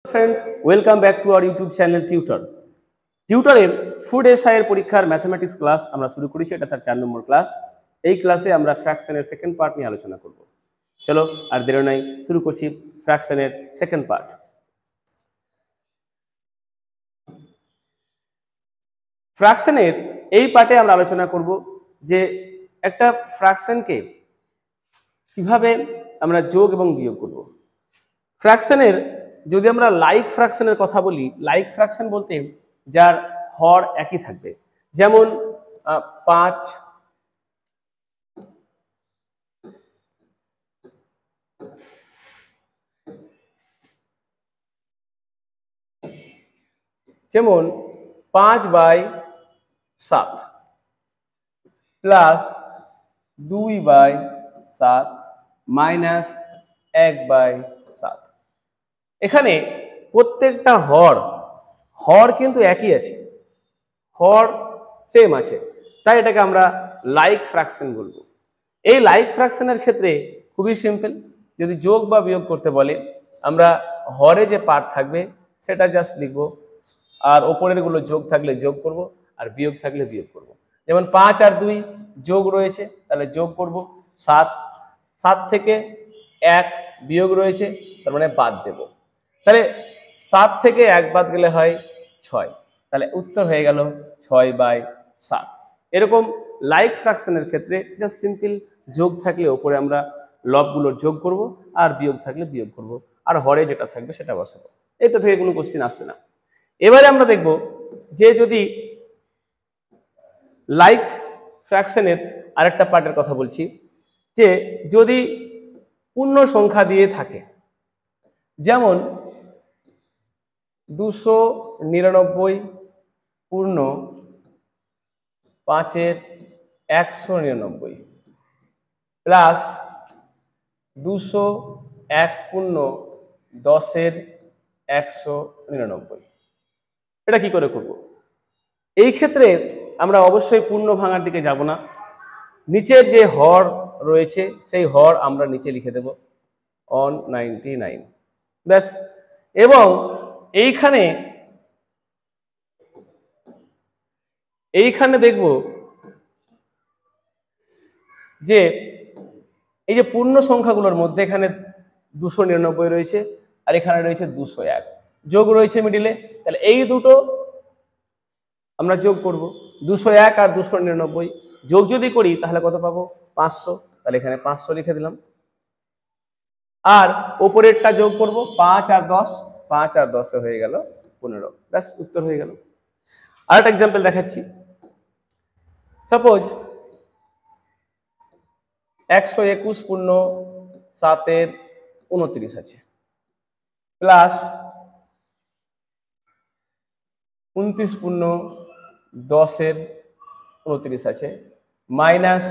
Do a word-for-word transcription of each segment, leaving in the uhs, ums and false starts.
Friends welcome back to our YouTube channel tutor টিউটরের food SI এর পরীক্ষার mathematics class আমরা শুরু করেছি। এটা তার চার নম্বর ক্লাস। এই ক্লাসে আমরা ফ্র্যাকশনের সেকেন্ড পার্ট নিয়ে আলোচনা করব। চলো আর দেরি নাই, শুরু করছি ফ্র্যাকশনের সেকেন্ড পার্ট। ফ্র্যাকশনের এই পার্টে আমরা আলোচনা করব যে একটা ফ্র্যাকশনকে কিভাবে আমরা যোগ এবং বিয়োগ করব। ফ্র্যাকশনের যদি আমরা লাইক ফ্র্যাকশনের কথা বলি, লাইক ফ্র্যাকশন বলতে যার হর একই থাকবে, যেমন পাঁচ যেমন পাঁচ বাই সাত প্লাস দুই বাই সাত মাইনাস এক বাই সাত। এখানে প্রত্যেকটা হর হর কিন্তু একই আছে, হর সেম আছে, তাই এটাকে আমরা লাইক ফ্র্যাকশন বলবো। এই লাইক ফ্র্যাকশনের ক্ষেত্রে খুবই সিম্পল। যদি যোগ বা বিয়োগ করতে বলে আমরা হরে যে পার্ট থাকবে সেটা জাস্ট লিখবো, আর ওপরের গুলো যোগ থাকলে যোগ করব আর বিয়োগ থাকলে বিয়োগ করব। যেমন পাঁচ আর দুই যোগ রয়েছে তাহলে যোগ করব, সাত সাত থেকে এক বিয়োগ রয়েছে তার মানে বাদ দেব। তাহলে সাত থেকে এক বাদ গেলে হয় ছয়, তাহলে উত্তর হয়ে গেল ছয় বাই সাত। এরকম লাইক ফ্র্যাকশনের ক্ষেত্রে জাস্ট সিম্পল যোগ থাকলে ওপরে আমরা লবগুলোর যোগ করব আর বিয়োগ থাকলে বিয়োগ করব, আর হরে যেটা থাকবে সেটা বসাবো। এটা থেকে কোনো কোশ্চিন আসবে না। এবারে আমরা দেখব যে যদি লাইক ফ্র্যাকশনের আরেকটা পার্টের কথা বলছি, যে যদি পূর্ণ সংখ্যা দিয়ে থাকে, যেমন দুশো নিরানব্বই পূর্ণ পাঁচের একশো নিরানব্বই প্লাস দুশো এক পূর্ণ দশের একশো নিরানব্বই। এটা কি করে করব? এই ক্ষেত্রে আমরা অবশ্যই পূর্ণ ভাঙার দিকে যাব না, নিচের যে হর রয়েছে সেই হর আমরা নিচে লিখে দেব ওয়ান নাইনটি নাইন, ব্যাস। এবং এইখানে এইখানে দেখব যে এই যে পূর্ণ সংখ্যাগুলোর মধ্যে এখানে দুশো নিরানব্বই রয়েছে আর এখানে রয়েছে দুশো এক, যোগ রয়েছে মিডিলে, তাহলে এই দুটো আমরা যোগ করব। দুশো এক আর দুশো নিরানব্বই যোগ যদি করি তাহলে কত পাবো? পাঁচশো, তাহলে এখানে পাঁচশো লিখে দিলাম। আর ওপরেরটা যোগ করব, পাঁচ আর দশ, পাঁচ আর দশে হয়ে গেল পনেরো, ব্যাস উত্তর হয়ে গেল। আর একটা এক্সাম্পল দেখাচ্ছি। সাপোজ একশো একুশ পূর্ণ সাতের উনত্রিশ আছে প্লাস উনত্রিশ পূর্ণ দশের উনত্রিশ আছে মাইনাস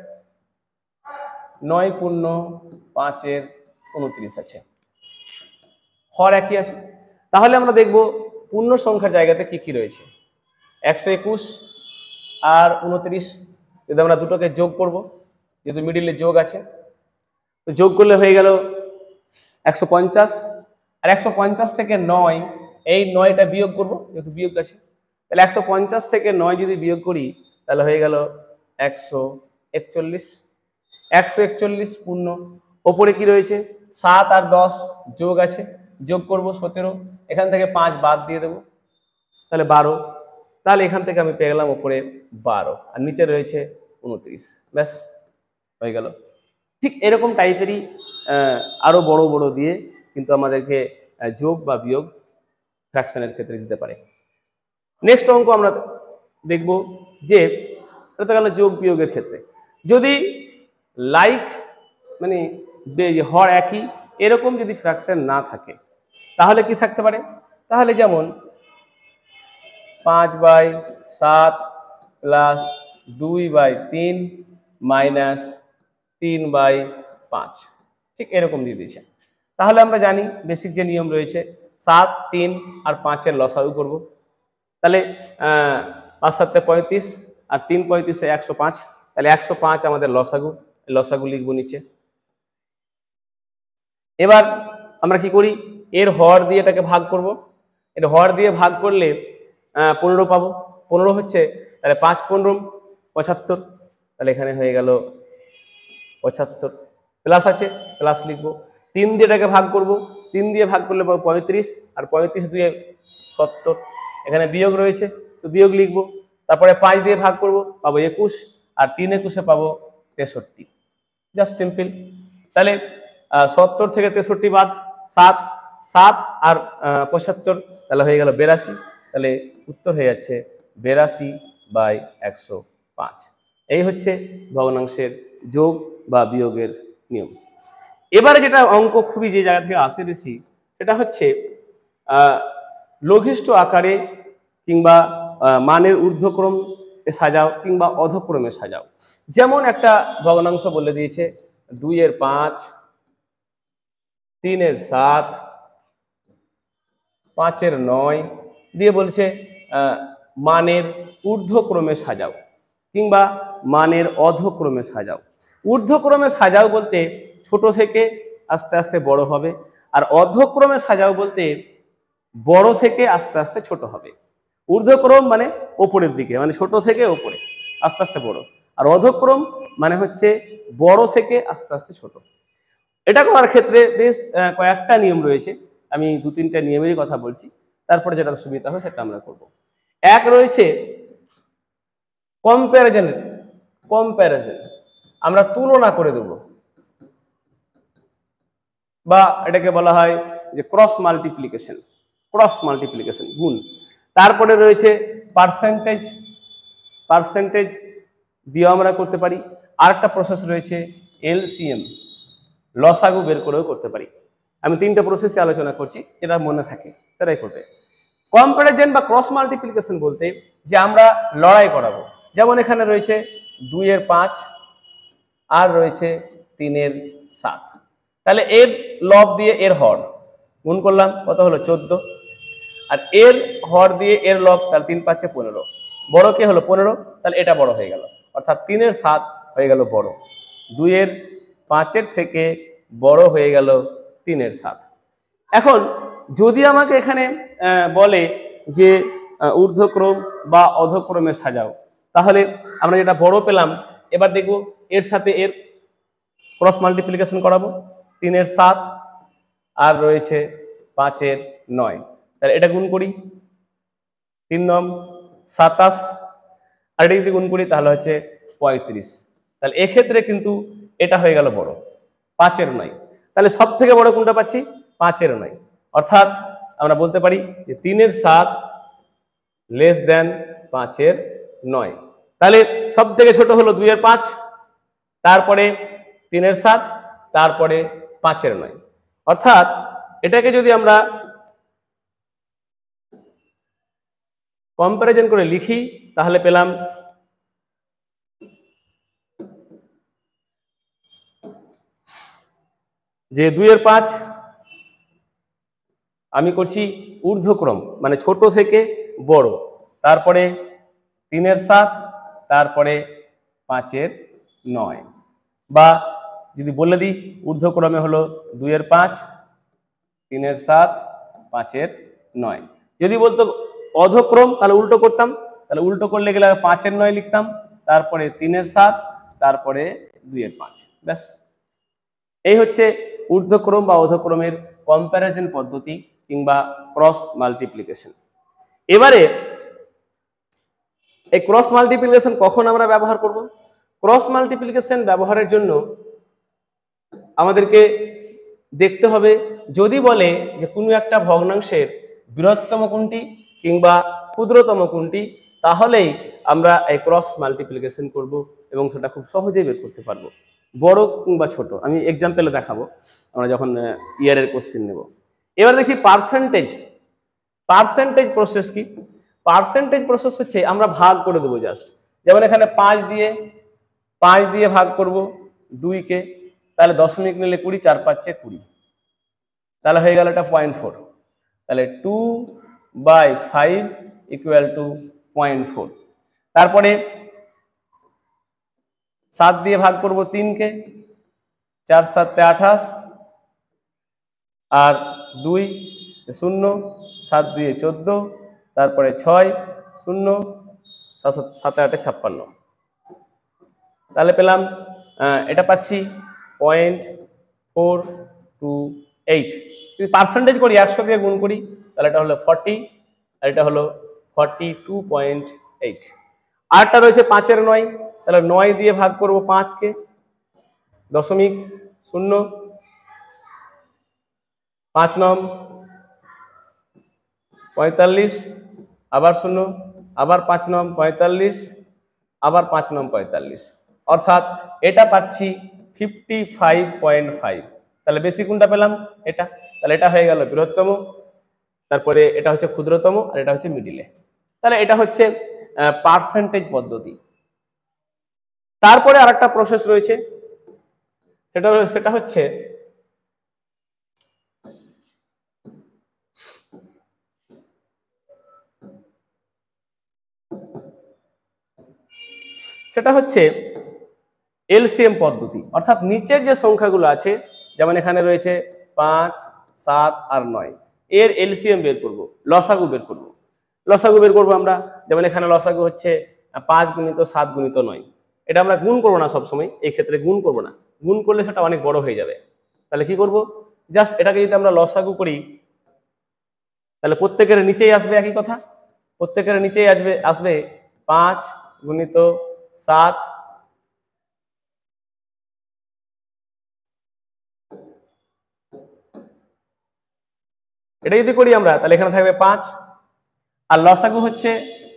নয় পূর্ণ পাঁচের উনত্রিশ আছে, হর একই আছে। তাহলে আমরা দেখব পূর্ণ সংখ্যার জায়গাতে কি কি রয়েছে। একশো একুশ আর উনত্রিশ যদি আমরা দুটোকে যোগ করব, যেহেতু মিডিলে যোগ আছে তো যোগ করলে হয়ে গেল একশো পঞ্চাশ, আর একশো পঞ্চাশ থেকে নয়, এই নয়টা বিয়োগ করব যেহেতু বিয়োগ আছে, তাহলে একশো পঞ্চাশ থেকে নয় যদি বিয়োগ করি তাহলে হয়ে গেল একশো একচল্লিশ। একশো একচল্লিশ পূর্ণ ওপরে কি রয়েছে সাত আর দশ যোগ আছে, যোগ করব সতেরো, এখান থেকে পাঁচ বাদ দিয়ে দেবো তাহলে বারো, তাহলে এখান থেকে আমি পেয়ে গেলাম ওপরে বারো আর নিচে রয়েছে উনত্রিশ, ব্যাস হয়ে গেল। ঠিক এরকম টাইপেরই আরো বড় বড় দিয়ে কিন্তু আমাদেরকে যোগ বা বিয়োগ ফ্র্যাকশনের ক্ষেত্রে দিতে পারে। নেক্সট অঙ্ক আমরা দেখব যে এটা গেল যোগ বিয়োগের ক্ষেত্রে। যদি লাইক মানে হর একই এরকম যদি ফ্র্যাকশন না থাকে তাহলে কি থাকতে পারে? তাহলে যেমন পাঁচ বাই সাত প্লাস দুই বাই তিন মাইনাস তিন বাই পাঁচ, ঠিক এরকম দিয়ে দিয়েছে। তাহলে আমরা জানি বেসিক যে নিয়ম রয়েছে, সাত তিন আর পাঁচের লসাগু করব, তাহলে পাঁচ সাতে পঁয়ত্রিশ আর তিন পঁয়ত্রিশে একশো পাঁচ, তাহলে একশো পাঁচ আমাদের লসাগু, লসাগু লিখবো নিচে। এবার আমরা কি করি, এর হর দিয়ে এটাকে ভাগ করব, এটা হর দিয়ে ভাগ করলে পনেরো পাবো, পনেরো হচ্ছে, তাহলে পাঁচ পনেরো পঁচাত্তর, তাহলে এখানে হয়ে গেল পঁচাত্তর, প্লাস আছে প্লাস লিখবো, তিন দিয়ে এটাকে ভাগ করব, তিন দিয়ে ভাগ করলে পাবো পঁয়ত্রিশ, আর পঁয়ত্রিশ দিয়ে সত্তর, এখানে বিয়োগ রয়েছে তো বিয়োগ লিখবো, তারপরে পাঁচ দিয়ে ভাগ করব পাবো একুশ, আর তিন একুশে পাবো তেষট্টি, জাস্ট সিম্পল। তাহলে সত্তর থেকে তেষট্টি বাদ, সাত, সাত আর পঁচাত্তর, তাহলে হয়ে গেল বেরাশি, তাহলে উত্তর হয়ে যাচ্ছে বেরাশি বাই একশো পাঁচ। এই হচ্ছে ভগ্নাংশের যোগ বা বিয়োগের নিয়ম। এবারে যেটা অঙ্ক খুবই যে জায়গা থেকে আসে বেশি, সেটা হচ্ছে লঘিষ্ঠ আকারে কিংবা মানের ঊর্ধ্বক্রম সাজাও কিংবা অধক্রমে সাজাও। যেমন একটা ভগ্নাংশ বলে দিয়েছে দুই এর পাঁচ, তিনের সাত, পাঁচের নয় দিয়ে বলছে মানের ঊর্ধ্বক্রমে সাজাও কিংবা মানের অধক্রমে সাজাও। ঊর্ধ্বক্রমে সাজাও বলতে ছোট থেকে আস্তে আস্তে বড় হবে, আর অধক্রমে সাজাও বলতে বড় থেকে আস্তে আস্তে ছোট হবে। ঊর্ধ্বক্রম মানে ওপরের দিকে, মানে ছোট থেকে ওপরে আস্তে আস্তে বড়, আর অধক্রম মানে হচ্ছে বড় থেকে আস্তে আস্তে ছোট। এটা করার ক্ষেত্রে বেশ কয়েকটা নিয়ম রয়েছে, আমি দু তিনটা নিয়মেরই কথা বলছি, তারপরে যেটা সুবিধা হবে সেটা আমরা করব। এক রয়েছে কম্প্যারিজন, কম্প্যারিজন আমরা তুলনা করে দেব, বা এটাকে বলা হয় যে ক্রস মাল্টিপ্লিকেশন, ক্রস মাল্টিপ্লিকেশন গুণ। তারপরে রয়েছে পার্সেন্টেজ, পার্সেন্টেজ দিয়েও আমরা করতে পারি। আর একটা প্রসেস রয়েছে এলসিএম, লসাগু বের করেও করতে পারি। আমি তিনটা প্রসেসে আলোচনা করছি, যেটা মনে থাকে সেটাই করবে। কম্প্যারিজন বা ক্রস মাল্টিপ্লিকেশন বলতে যে আমরা লড়াই করাবো, যেমন এখানে রয়েছে দুই এর পাঁচ আর রয়েছে তিনের সাত, তাহলে এর লব দিয়ে এর হর গুণ করলাম, কত হলো চোদ্দ, আর এর হর দিয়ে এর লব, তাহলে তিন পাঁচে পনেরো, বড় কে হলো পনেরো, তাহলে এটা বড় হয়ে গেল, অর্থাৎ তিনের সাত হয়ে গেল বড়, দুইয়ের পাঁচের থেকে বড় হয়ে গেল তিনের সাত। এখন যদি আমাকে এখানে বলে যে ঊর্ধ্বক্রম বা অধক্রমে সাজাও, তাহলে আমরা যেটা বড় পেলাম, এবার দেখব এর সাথে এর ক্রস মাল্টিপ্লিকেশন করাবো, তিনের সাত আর রয়েছে পাঁচের নয়, তাহলে এটা গুণ করি, তিন নম সাতাশ, আর এটা যদি গুণ করি তাহলে হচ্ছে পঁয়ত্রিশ, তাহলে এক্ষেত্রে কিন্তু এটা হয়ে গেল বড়, পাঁচের নয়, তাহলে সব থেকে বড় কোনটা পাচ্ছি, পাঁচের নয়, অর্থাৎ আমরা বলতে পারি যে তিনের সাত লেস দেন পাঁচের নয়। তাহলে সব থেকে ছোট হলো দুইয়ের পাঁচ, তারপরে তিনের সাত, তারপরে পাঁচের নয়, অর্থাৎ এটাকে যদি আমরা কম্প্যারিজন করে লিখি তাহলে পেলাম যে দুইয়ের পাঁচ আমি করছি ঊর্ধ্বক্রম মানে ছোট থেকে বড়, তারপরে তিনের সাত, তারপরে পাঁচের নয়, বা যদি বলে দিই ঊর্ধ্বক্রমে হলো দুইয়ের পাঁচ, তিনের সাত, পাঁচের নয়। যদি বলতো অধক্রম তাহলে উল্টো করতাম, তাহলে উল্টো করলে গেলে পাঁচের নয় লিখতাম, তারপরে তিনের সাত, তারপরে দুইয়ের পাঁচ, ব্যাস। এই হচ্ছে ঊর্ধ্বক্রম বা অধক্রমের কম্প্যারিজন পদ্ধতি কিংবা ক্রস মাল্টিপ্লিকেশন। এবারে এই ক্রস মাল্টিপ্লিকেশন কখন আমরা ব্যবহার করব? ক্রস মাল্টিপ্লিকেশন ব্যবহারের জন্য আমাদেরকে দেখতে হবে, যদি বলে যে কোনো একটা ভগ্নাংশের বৃহত্তম কোনটি কিংবা ক্ষুদ্রতম কোনটি, তাহলেই আমরা এই ক্রস মাল্টিপ্লিকেশন করব এবং সেটা খুব সহজেই বের করতে পারবো, বড় কিংবা ছোট। আমি এক্সাম্পলে দেখাবো আমরা যখন ইয়ারের কোশ্চেন নেব। এবার দেখি পার্সেন্টেজ। পার্সেন্টেজ প্রসেস কি? পার্সেন্টেজ প্রসেস হচ্ছে আমরা ভাগ করে দেবো জাস্ট, যেমন এখানে পাঁচ দিয়ে পাঁচ দিয়ে ভাগ করব দুইকে, তাহলে দশমিক নিলে কুড়ি, চার পাঁচে কুড়ি, তাহলে হয়ে গেল এটা পয়েন্ট ফোর, তাহলে two by five equal to point four. তারপরে সাত দিয়ে ভাগ করব তিনকে, চার সাতে আঠাশ, আর দুই শূন্য, সাত দুয়ে চোদ্দ, তারপরে ছয় শূন্য, সাত সাতে আটে ছাপ্পান্ন। তাহলে পেলাম এটা পাচ্ছি পয়েন্ট ফোর টু এইট। যদি পার্সেন্টেজ করি একশো দিয়ে গুণ করি তাহলে এটা হলো ফর্টি, আর এটা হলো ফর্টি টু পয়েন্ট এইট। আরটা রয়েছে পাঁচের নয়, তাহলে নয় দিয়ে ভাগ করব পাঁচকে, দশমিক শূন্য, পাঁচ নম পঁয়তাল্লিশ, আবার শূন্য, আবার পাঁচ নম পঁয়তাল্লিশ, আবার পাঁচ নম পঁয়তাল্লিশ, অর্থাৎ এটা পাচ্ছি ফিফটি ফাইভ পয়েন্ট ফাইভ। তাহলে বেশি কোনটা পেলাম? এটা। তাহলে এটা হয়ে গেল বৃহত্তম, তারপরে এটা হচ্ছে ক্ষুদ্রতম, আর এটা হচ্ছে মিডিলে। তাহলে এটা হচ্ছে পার্সেন্টেজ পদ্ধতি। তারপরে আরেকটা প্রসেস রয়েছে, সেটা সেটা হচ্ছে সেটা হচ্ছে এলসিএম পদ্ধতি। অর্থাৎ নিচের যে সংখ্যাগুলো আছে, যেমন এখানে রয়েছে পাঁচ, সাত আর নয়, এর এলসিএম বের করব, লসাগু বের করব। লসাগু বের করবো আমরা, যেমন এখানে লসাগু হচ্ছে পাঁচ গুণিত সাত গুণিত নয়। এটা আমরা গুণ করবো না সবসময়, এই ক্ষেত্রে গুণ করবো না, গুণ করলে সেটা অনেক বড় হয়ে যাবে। তাহলে কি করব, জাস্ট এটাকে যদি আমরা লসাগু করি তাহলে প্রত্যেকের নিচেই আসবে একই কথা, প্রত্যেকের নিচেই আসবে আসবে পাঁচ গুণিত সাত এটা যদি করি আমরা তাহলে এখানে থাকবে পাঁচ, আর লসাগু হচ্ছে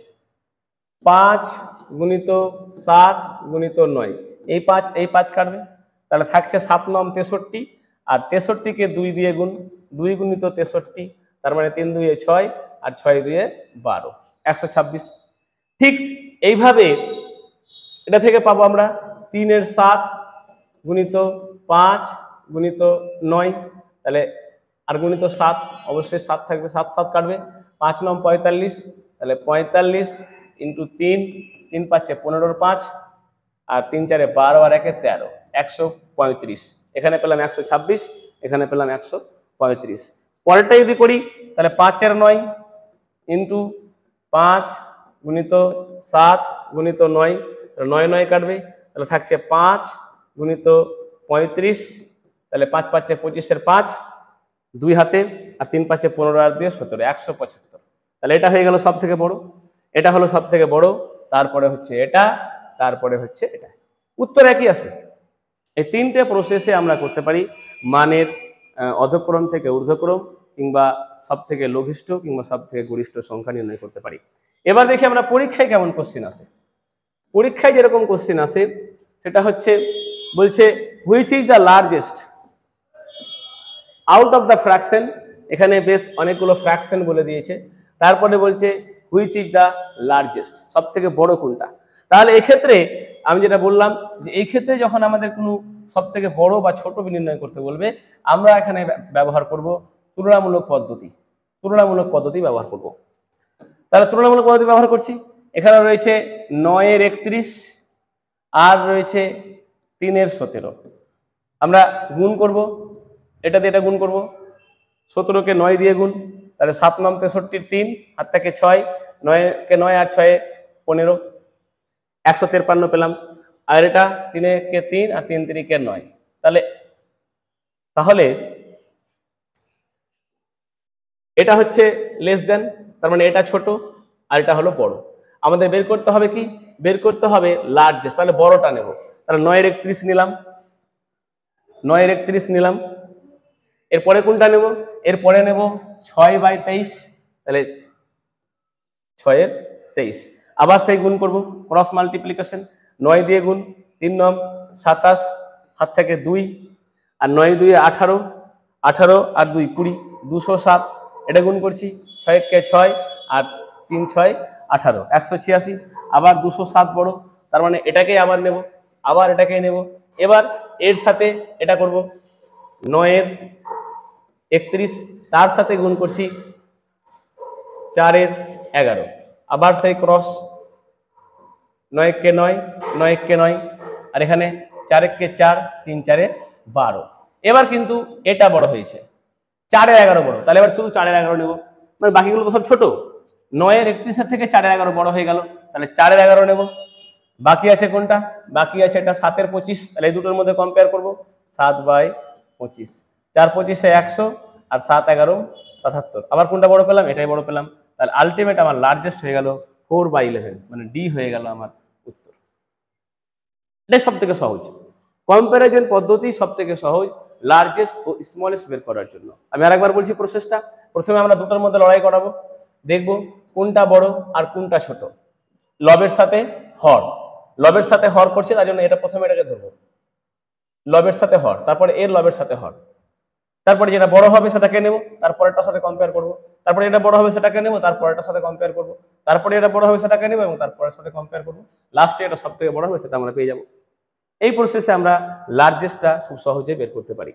পাঁচ গুণিত সাত গুণিত নয়, এই পাঁচ এই পাঁচ কাটবে, তাহলে থাকছে সাত নম তেষট্টি, আর তেষট্টিকে দুই দিয়ে গুণ, দুই গুণিত তেষট্টি, তার মানে তিন দুয়ে ছয়, আর ছয় দুয়ে বারো, একশো ছাব্বিশ। ঠিক এইভাবে এটা থেকে পাবো আমরা তিনের সাত গুণিত পাঁচ গুণিত নয়, তাহলে আর গুণিত সাত, অবশ্যই সাত থাকবে, সাত সাত কাটবে, পাঁচ নম পঁয়তাল্লিশ, তাহলে পঁয়তাল্লিশ ইন্টু তিন, তিন পাঁচে পনেরোর পাঁচ, আর তিন চারে বারো, আর একে তেরো, একশো পঁয়ত্রিশ। এখানে পেলাম একশো ছাব্বিশ, এখানে পেলাম একশো পঁয়ত্রিশ। পরেরটা যদি করি তাহলে পাঁচের নয় ইন্টু পাঁচ গুণিত সাত গুণিত নয়, নয় নয় কাটবে, তাহলে থাকছে পাঁচ গুণিত পঁয়ত্রিশ, তাহলে পাঁচ পাঁচে পঁচিশের পাঁচ, দুই হাতে, আর তিন পাঁচে পনেরো আর দিয়ে সতেরো, একশো পঁচাত্তর। তাহলে এটা হয়ে গেল সব থেকে বড়, এটা হলো সব থেকে বড়, তারপরে হচ্ছে এটা, তারপরে হচ্ছে এটা, উত্তর একই আসবে। এই তিনটে প্রসেসে আমরা করতে পারি মানের অধক্রম থেকে ঊর্ধ্বক্রম, কিংবা সব থেকে লঘিষ্ঠ কিংবা সব থেকে গরিষ্ঠ সংখ্যা নির্ণয় করতে পারি। এবার দেখি আমরা পরীক্ষায় কেমন কোশ্চিন আসে। পরীক্ষায় যেরকম কোশ্চিন আসে সেটা হচ্ছে, বলছে which is the largest out of the fraction, এখানে বেশ অনেকগুলো ফ্র্যাকশন বলে দিয়েছে, তারপরে বলছে হুইচ ইজ দ্য লার্জেস্ট, সব থেকে বড় কোনটা। তাহলে এক্ষেত্রে আমি যেটা বললাম যে এই ক্ষেত্রে যখন আমাদের কোনো সব থেকে বড় বা ছোট নির্ণয় করতে বলবে, আমরা এখানে ব্যবহার করব তুলনামূলক পদ্ধতি, তুলনামূলক পদ্ধতি ব্যবহার করব। তাহলে তুলনামূলক পদ্ধতি ব্যবহার করছি, এখানে রয়েছে নয়ের একত্রিশ, আর রয়েছে তিনের সতেরো, আমরা গুণ করব, এটা দিয়ে এটা গুণ করব, সতেরোকে নয় দিয়ে গুণ, তাহলে সাত নম তেষট্টির তিন, হাত থেকে ছয়, নয়কে নয় আর ছয়ে পনেরো, একশো তেপ্পান্ন পেলাম। আর এটা তিনে কে তিন, আর তিন তিরিকে নয়, তাহলে তাহলে এটা হচ্ছে লেস দেন, তার মানে এটা ছোট আর এটা হলো বড়। আমাদের বের করতে হবে কি, বের করতে হবে লার্জেস্ট, তাহলে বড়টা নেব, তাহলে নয়ের একত্রিশ নিলাম, নয়ের একত্রিশ নিলাম। এরপরে কোনটা নেব, এরপরে নেব ছয় বাই তেইশ, তাহলে ছয়ের তেইশ, আবার সেই গুণ করব, ক্রস মাল্টিপ্লিকেশন, নয় দিয়ে গুণ, তিন নম সাতাশ, হাত থেকে দুই, আর নয় দুই আঠারো, আঠারো আর দুই কুড়ি, দুশো সাত, এটা গুণ করছি, ছয় কে ছয়, আর তিন ছয় আঠারো, একশো ছিয়াশি, আবার দুশো সাত বড়, তার মানে এটাকেই আবার নেব, আবার এটাকেই নেব। এবার এর সাথে এটা করব, নয়ের একত্রিশ, তার সাথে গুণ করছি চারের এগারো, আবার সেই ক্রস, নয় কে নয়, নয় কে নয়, আর এখানে চার কে চার, তিন চারে বারো। এবার কিন্তু এটা বড় হয়েছে, চারের এগারো বড়, তাহলে এবার শুধু চারের এগারো নেব, মানে বাকিগুলো তো সব ছোট। নয়ের একত্রিশের থেকে চারের এগারো বড় হয়ে গেল, তাহলে চারের এগারো নেব। বাকি আছে কোনটা? বাকি আছে এটা সাতের পঁচিশ, তাহলে এই দুটোর মধ্যে কম্পেয়ার করব। সাত বাই পঁচিশ, চার পঁচিশে একশো, আর সাত এগারো সাতাত্তর। আবার কোনটা বড় পেলাম? এটাই বড় পেলাম। তাহলে আলটিমেট আমার লার্জেস্ট হয়ে গেল ফোর বাই ইলেভেন, মানে ডি হয়ে গেল আমার উত্তর। এটাই সব থেকে সহজ কম্প্যারিজন পদ্ধতি, সব থেকে সহজ লার্জেস্ট ও স্মলেস্ট বের করার জন্য। আমি আরেকবার বলছি প্রসেসটা। প্রথমে আমরা দুটোর মধ্যে লড়াই করাবো, দেখব কোনটা বড় আর কোনটা ছোট। লবের সাথে হর, লবের সাথে হর করছে, তার জন্য এটা প্রথমে এটাকে ধরবো, লবের সাথে হর, তারপরে এর লবের সাথে হর, তারপরে যেটা বড় হবে সেটাকে নেব, তারপরেরটার সাথে কম্পেয়ার করব, তারপরে এটা বড় হবে সেটাকে নেব, তারপরেরটার সাথে কম্পেয়ার করব, তারপরে এটা বড় হবে সেটাকে নেব এবং তারপরের সাথে কম্পেয়ার করব, লাস্টে এটা সব থেকে বড় হবে সেটা আমরা পেয়ে যাব। এই প্রসেসে আমরা লার্জেস্টটা খুব সহজে বের করতে পারি।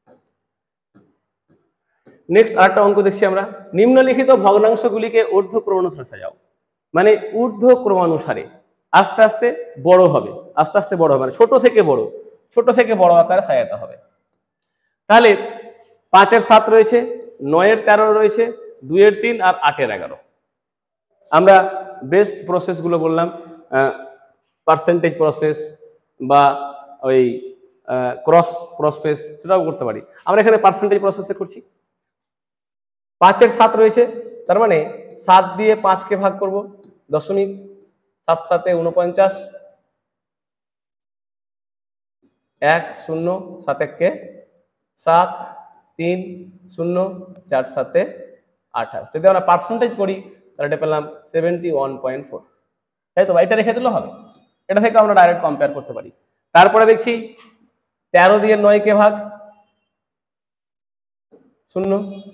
নেক্সট আরেকটা অঙ্ক দেখছি আমরা, নিম্নলিখিত ভগ্নাংশগুলিকে ঊর্ধ্বক্রমানুসারে সাজাও। মানে ঊর্ধ্বক্রমানুসারে আস্তে আস্তে বড় হবে, আস্তে আস্তে বড় হবে, মানে ছোট থেকে বড়, ছোট থেকে বড় আকারে সাজাতে হবে। তাহলে পাঁচের সাত রয়েছে, নয়ের তেরো রয়েছে, দুইয়ের তিন আর আটের এগারো। আমরা বেস্ট প্রসেসগুলো বললাম, পার্সেন্টেজ প্রসেস বা ওই ক্রস প্রসেস, সেটাও করতে পারি। আমরা এখানে পার্সেন্টেজ প্রসেসে করছি। পাঁচের সাত রয়েছে, তার মানে সাত দিয়ে পাঁচকে ভাগ করব, দশমিক, সাত সাতে উনপঞ্চাশ, এক শূন্য, সাত এককে সাত, তিন শূন্য, চার সাতে আঠাশ। যদি আমরা পার্সেন্টেজ করি তাহলে এটা পেলাম সেভেন্টি ওয়ান পয়েন্ট ফোর, তাই তো? এটা রেখে দিলেও হবে, এটা থেকে আমরা ডাইরেক্ট কম্পেয়ার করতে পারি। তারপরে দেখছি তেরো দিয়ে নয়কে ভাগ, শূন্য,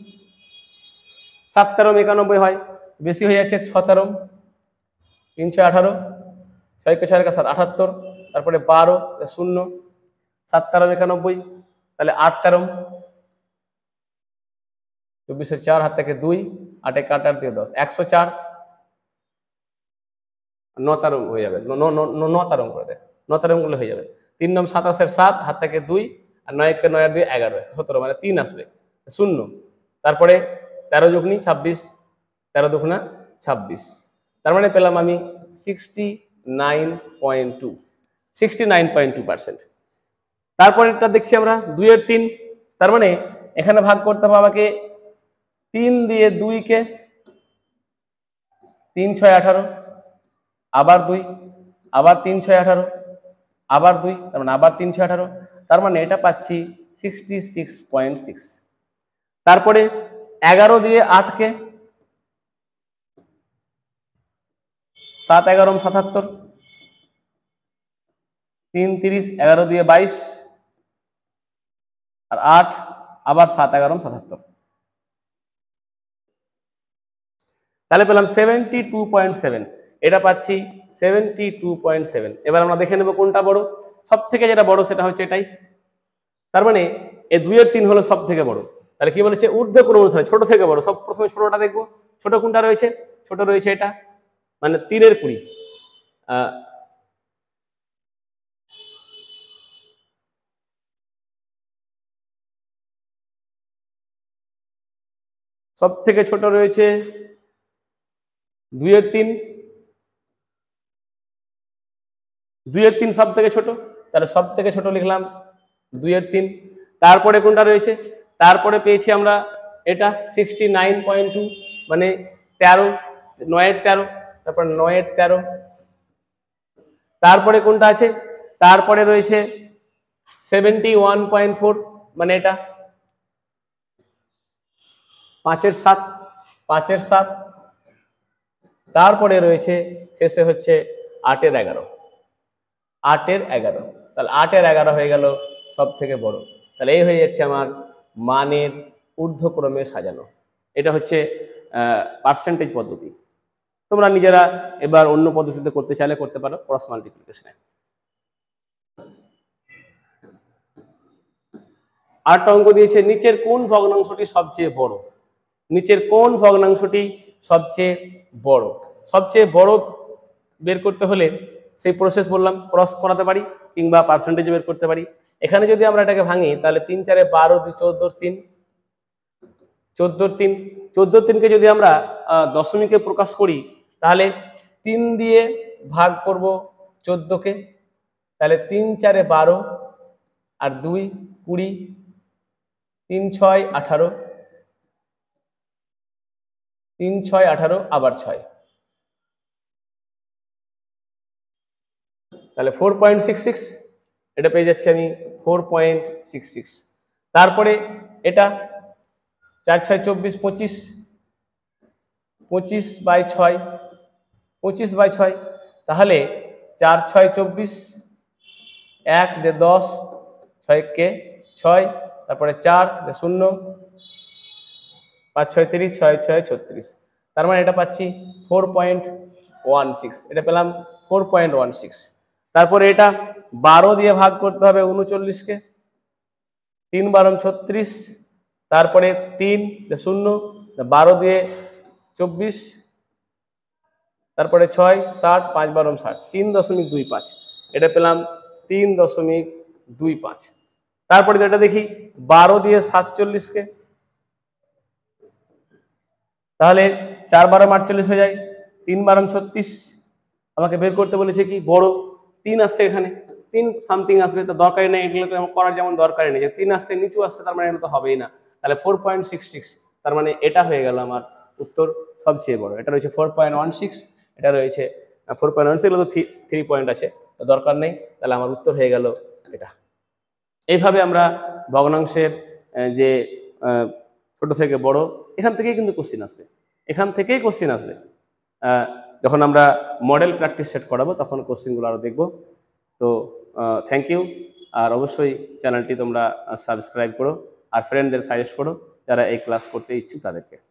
সাত তেরো একানব্বই হয়, বেশি হয়ে যাচ্ছে, ছ তেরো তিনশো আঠারো, ছয়কে ছয় সাত আটাত্তর, তারপরে বারো শূন্য, সাত তেরো একানব্বই, তাহলে আট তেরো, চব্বিশের চার, হাত থেকে দুই, আটে কাট আট দিয়ে দশ, একশো চার, ন তারম হয়ে যাবে, ন তারম করে দেয়, ন তারম গুলো হয়ে যাবে। তিন নম সাতাশের সাত, হাত থেকে দুই, আর নয়কে নয় দুই এগারো, সতেরো, মানে তিন আসবে, শূন্য, তারপরে তেরো যোগনি ছাব্বিশ, তেরো দুগুণা ছাব্বিশ, তার মানে পেলাম আমি sixty nine point two, sixty nine point two percent. তারপরেরটা দেখছি আমরা দুইয়ের তিন, তার মানে এখানে ভাগ করতে হবে আমাকে তিন দিয়ে দুইকে, তিন ছয় আঠারো, আবার দুই, আবার তিন ছয় আঠারো, আবার দুই, তার মানে আবার তিন ছয় আঠারো, তার মানে এটা পাচ্ছি সিক্সটি সিক্স পয়েন্ট সিক্স। তারপরে এগারো দিয়ে আটকে, সাত এগারো সাতাত্তর, তিন তিরিশ, এগারো দিয়ে বাইশ, আর আট, আবার সাত এগারো সাতাত্তর, তাহলে পেলাম সেভেন্টি টু পয়েন্ট সেভেন। এটা পাচ্ছি সেভেন্টি টু পয়েন্ট সেভেন। এবার আমরা দেখে নেব কোনটা বড়। সব থেকে যেটা বড় সেটা হচ্ছে এটাই, তার মানে এই দুইয়ের তিন হলো সব থেকে বড়। তাহলে কি বলেছে? ঊর্ধ্বক্রম অনুসারে ছোট থেকে বড়। সব প্রথমে ছোটটা দেখবো, ছোট কোনটা রয়েছে? ছোট রয়েছে এটা, মানে তিনের কুড়ি। আহ সব থেকে ছোট রয়েছে দুইয়ের তিন, দুইয়ের তিন সব থেকে ছোট, তাহলে সব থেকে ছোট লিখলাম দুইয়ের তিন। তারপরে কোনটা রয়েছে? তারপরে পেয়েছি আমরা এটা সিক্সটি নাইন পয়েন্ট টু, মানে তেরো, নয়ের তেরো, তারপর নয়ের তেরো। তারপরে কোনটা আছে? তারপরে রয়েছে সেভেন্টি ওয়ান পয়েন্ট ফোর, মানে এটা পাঁচের সাত, পাঁচের সাত। তারপরে রয়েছে শেষে হচ্ছে আটের এগারো, আটের এগারো। তাহলে আটের এগারো হয়ে গেল সব থেকে বড়। তাহলে এই হয়ে যাচ্ছে আমার মানের ঊর্ধ্বক্রমে সাজানো। এটা হচ্ছে পার্সেন্টেজ পদ্ধতি। তোমরা নিজেরা এবার অন্য পদ্ধতিতে করতে চাইলে করতে পারো, ক্রস মাল্টিপ্লিকেশনে। আটটা অঙ্ক দিয়েছে, নিচের কোন ভগ্নাংশটি সবচেয়ে বড়? নিচের কোন ভগ্নাংশটি সবচেয়ে বড়? সবচেয়ে বড় বের করতে হলে সেই প্রসেস বললাম, ক্রস করাতে পারি কিংবা পার্সেন্টেজ বের করতে পারি। এখানে যদি আমরা এটাকে ভাঙি তাহলে তিন চারে বারো, দুই চোদ্দ, তিন চোদ্দোর তিন, চোদ্দোর তিনকে যদি আমরা দশমিকে প্রকাশ করি তাহলে তিন দিয়ে ভাগ করব চোদ্দোকে, তাহলে তিন চারে বারো আর দুই কুড়ি, তিন ছয় আঠারো, তিন ছয় আঠারো আবার ছয়, তাহলে ফোর পয়েন্ট সিক্স সিক্স, এটা পেয়ে যাচ্ছি আমি ফোর পয়েন্ট সিক্স সিক্স। তারপরে এটা চার ছয় চব্বিশ, পঁচিশ, পঁচিশ বাই ছয়, পঁচিশ বাই ছয়, তাহলে চার ছয় চব্বিশ, এক দে দশ, ছয় কে ছয়, তারপরে চার দে শূন্য, পাঁচ ছয় তিরিশ, ছয় ছয় ছত্রিশ, তার মানে এটা পাচ্ছি ফোর পয়েন্ট ওয়ান সিক্স, এটা পেলাম ফোর পয়েন্ট ওয়ান সিক্স। তারপরে এটা বারো দিয়ে ভাগ করতে হবে উনচল্লিশকে, তিন বারো ছত্রিশ, তারপরে তিন শূন্য, বারো দিয়ে চব্বিশ, তারপরে ছয় ষাট, পাঁচ বারো ষাট, তিন দশমিক দুই পাঁচ, এটা পেলাম তিন দশমিক দুই পাঁচ। তারপরে যেটা দেখি বারো দিয়ে সাতচল্লিশকে, তাহলে চার বারো আটচল্লিশ হয়ে যায়, তিন বারো ছত্রিশ, আমাকে বের করতে বলেছে কি বড় তিন আসছে, এখানে তিন সামথিং আসবে, তো দরকারই নেই, এগুলোকে করার যেমন দরকারই নেই, যে তিন আসছে নিচু আসছে তার মানে এটা তো হবেই না, তাহলে ফোর পয়েন্ট সিক্স সিক্স, তার মানে এটা হয়ে গেল আমার উত্তর সবচেয়ে বড়। এটা রয়েছে ফোর পয়েন্ট ওয়ান সিক্স, এটা রয়েছে ফোর পয়েন্ট ওয়ান সিক্স, তো থ্রি পয়েন্ট আছে, তো দরকার নেই, তাহলে আমার উত্তর হয়ে গেল এটা। এইভাবে আমরা ভগ্নাংশের যে ছোট থেকে বড়, এখান থেকেই কিন্তু কোশ্চিন আসবে, এখান থেকেই কোশ্চিন আসবে। যখন আমরা মডেল প্র্যাকটিস সেট করাবো তখন কোশ্চিনগুলো আরও দেখবো। তো থ্যাংক ইউ, আর অবশ্যই চ্যানেলটি তোমরা সাবস্ক্রাইব করো আর ফ্রেন্ডদের সাজেস্ট করো যারা এই ক্লাস করতে ইচ্ছুক তাদেরকে।